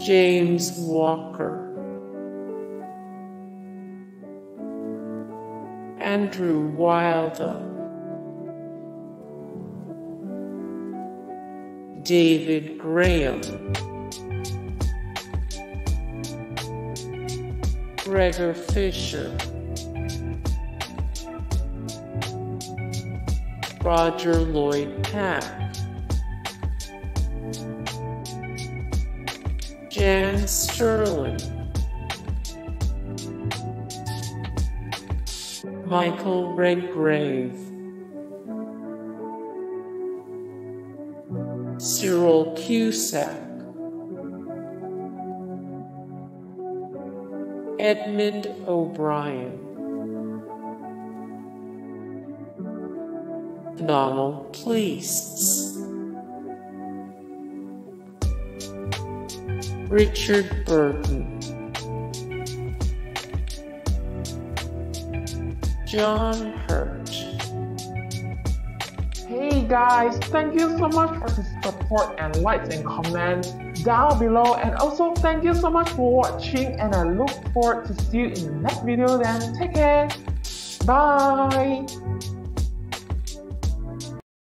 James Walker, Andrew Wilder, David Graham, Gregor Fisher, Roger Lloyd Pack, Jan Sterling, Michael Redgrave, Cyril Cusack, Edmund O'Brien, Donald Pleasence, Richard Burton, John Hurt. Hey guys, thank you so much for the support and likes and comments down below, and also thank you so much for watching, and I look forward to see you in the next video. Then take care, bye.